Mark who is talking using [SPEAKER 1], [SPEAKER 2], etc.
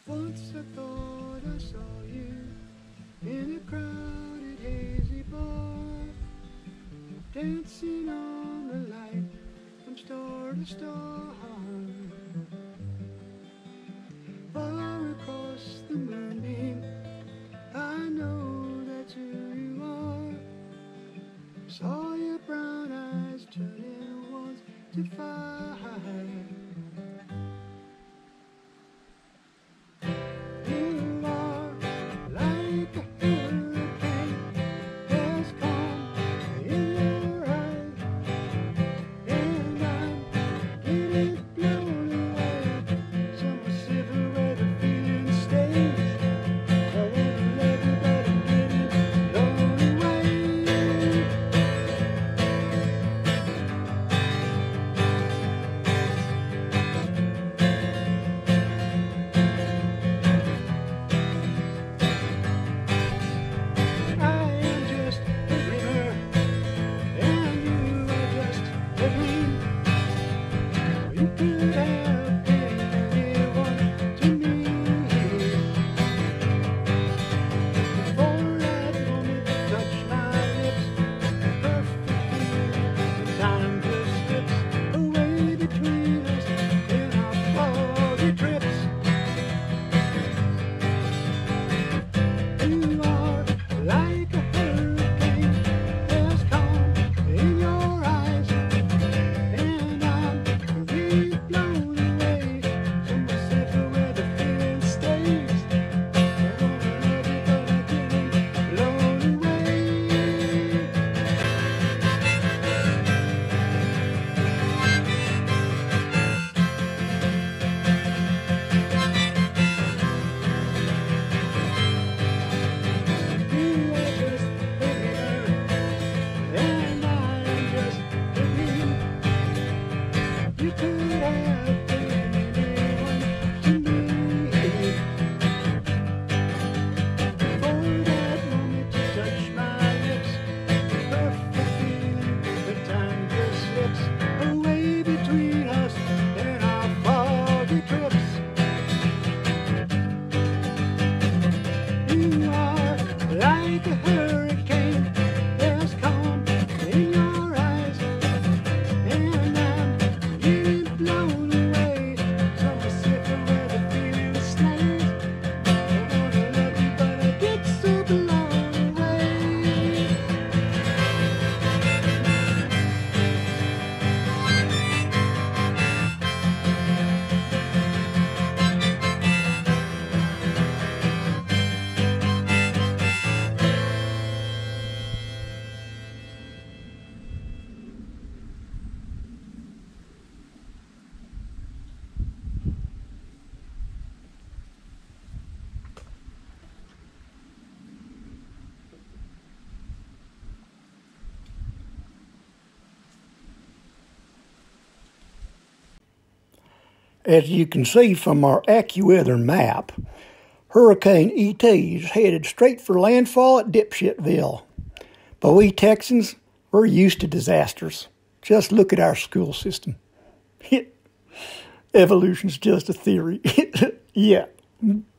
[SPEAKER 1] Once I thought I saw you in a crowded, hazy bar, dancing on the light from star to star. Far across the moonbeam, I know that's who you are. Saw your brown eyes turning once to fire. You are like a hurricane, there's calm in your eyes, and I'm getting blown away. Some silver where the feeling stays. I wanna let everybody get it blown away. I am just a river, and you are just a dream. You could have been anyone to me. Before that moment touched my lips, perfectly, time just slips away between us in our foggy trips. You are like a hurricane, there's calm in your eyes, and I'm really blown away. Some say for where the feeling stays. I wanna love you, but I'm getting blown away. You are just a river, and I am just a dream. You could have been anyone to me. Before that moment you touched my lips, perfect feeling, the time just slips away between us in our foggy trips. You are like a hurricane, there's calm in your eyes, and I'm getting blown away. Some say for where the feeling stays. I wanna love you, but I get so blown away. As you can see from our AccuWeather map, Hurricane E.T.'s headed straight for landfall at Dipshitville. But we Texans, we're used to disasters. Just look at our school system. Evolution's just a theory. Yeah.